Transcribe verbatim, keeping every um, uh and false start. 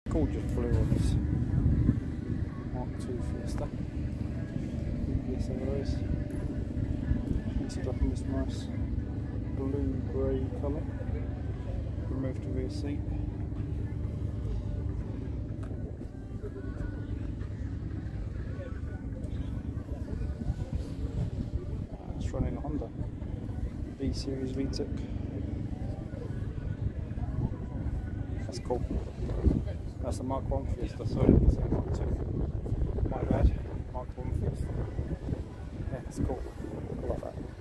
Gorgeous blue on this Mark two Fiesta. Yes, there is. This is up in this nice blue grey colour. Removed the rear seat. Uh, it's running a Honda V series V TEC. That's cool. That's the Mark one Fiesta, sorry, that's the Mark two. My bad, Mark one Fiesta. Yeah, that's cool. I like that.